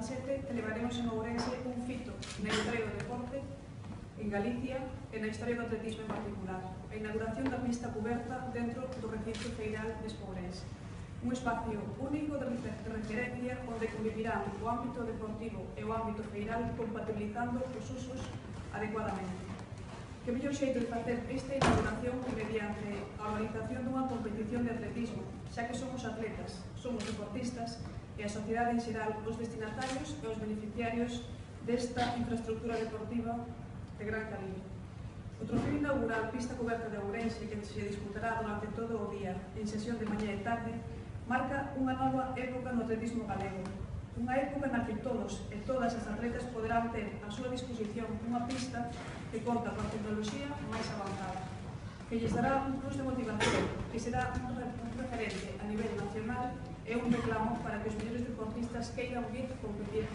17 celebraremos en Ourense un fito na historia do deporte en Galicia e na historia do atletismo en particular, a inauguración da pista cuberta dentro do recinto feiral de Ourense. Un espacio único de referencia onde convivirán o ámbito deportivo e o ámbito feiral compatibilizando os usos adecuadamente. Que mellor xeito de facer esta inauguración mediante a organización dunha competición de atletismo, xa que somos atletas, somos deportistas e a sociedade en xeral os destinatarios e os beneficiarios desta infraestructura deportiva de gran calibre. O trofeo inaugural Pista Coberta de Ourense, que se disputará durante todo o día en sesión de mañá e tarde, marca unha nova época no atletismo galego. Unha época na que todos e todas as atletas poderán ter a súa disposición unha pista que conta coa tecnoloxía máis avanzada, que lles dará un plus de motivación, que será un referente a nivel nacional e un reclamo para que os mellores deportistas queiran vir competir